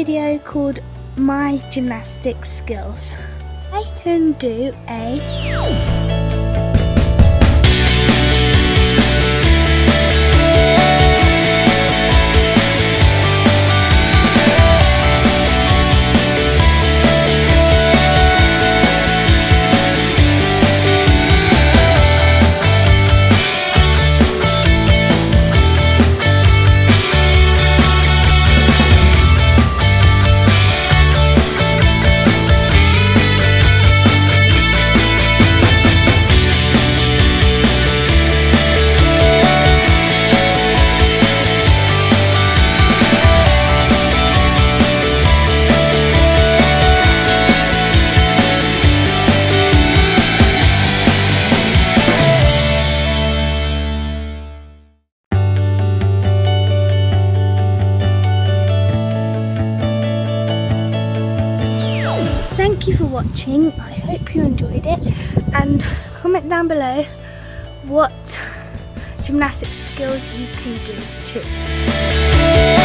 video called My Gymnastics Skills. I can do a Thank you for watching. I hope you enjoyed it, and comment down below what gymnastics skills you can do too.